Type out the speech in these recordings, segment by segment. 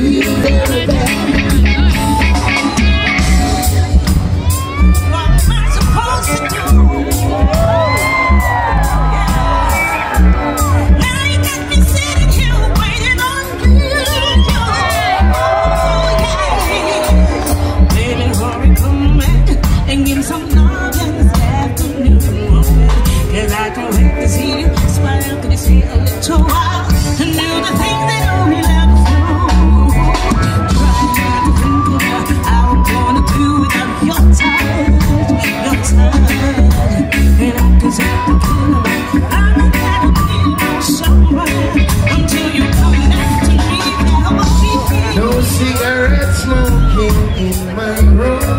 feel very bad. What am I supposed to do? Now you got me sitting here waiting on you. Baby, hurry, come back and give me some love this afternoon. 'Cause I can't wait to see you smile, could you stay a little while and do the thing that only love do. Try not to think about how I'm gonna do without your touch, your touch. And I can say the kill about I'm not gonna be somewhere until you come back to me. No cigarette smoking in my room.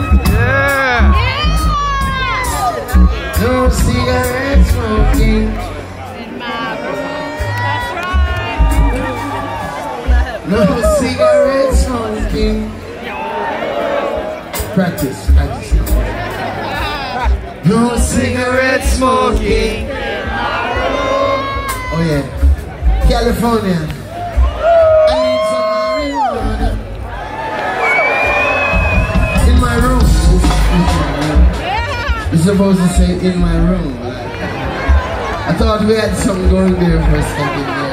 No cigarette smoking in my room. That's right. No cigarette smoking. Practice. No cigarette smoking in my room. Oh yeah, California. I need some marijuana in my room. You're supposed to say in my room. I thought we had something going there for a second.